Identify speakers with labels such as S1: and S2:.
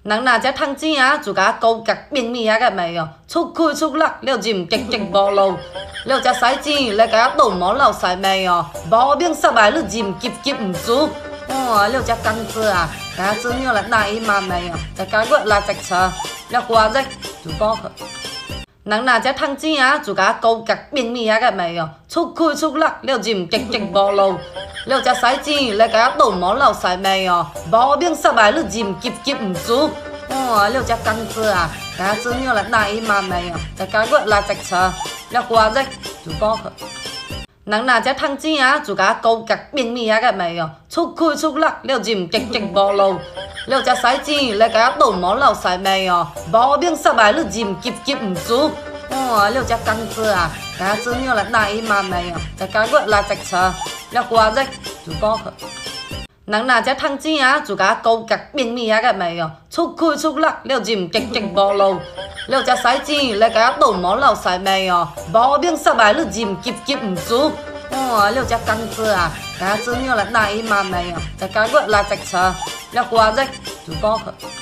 S1: 人哪只通钱啊，就甲高级便秘啊个没有，出开出力，了就激激暴露，了只使钱来甲倒毛老晒没有，无病失败了就急急唔住，哇，了只工资啊，甲做鸟来打一码没有，再加个拉直车，了挂着就包去。人哪只通钱啊，就甲高级便秘啊个没有，出开出力，了就激激暴露，了只使钱来甲倒毛老晒没有，无病失败了就急急唔住，哇，了只工资啊，甲做鸟来打一码没有，再加个拉直车，了挂着就包去。人哪只通钱啊，就甲高级便秘啊个没有，出开出力，了就激激暴露，了只使钱来甲倒毛老晒没有，无病失败了就急急唔住，哇，了只工资啊，甲做鸟来打一码没有，再加个拉直车，了挂着就包去。人哪只通钱啊，就甲高级便秘啊个没有，出开出力，了就激激暴露，了只使钱来甲倒毛老晒没有，无病失败了就急急唔住，哇，了只工资啊，甲做鸟来打一码没有，再加个拉直车，了挂着就包去。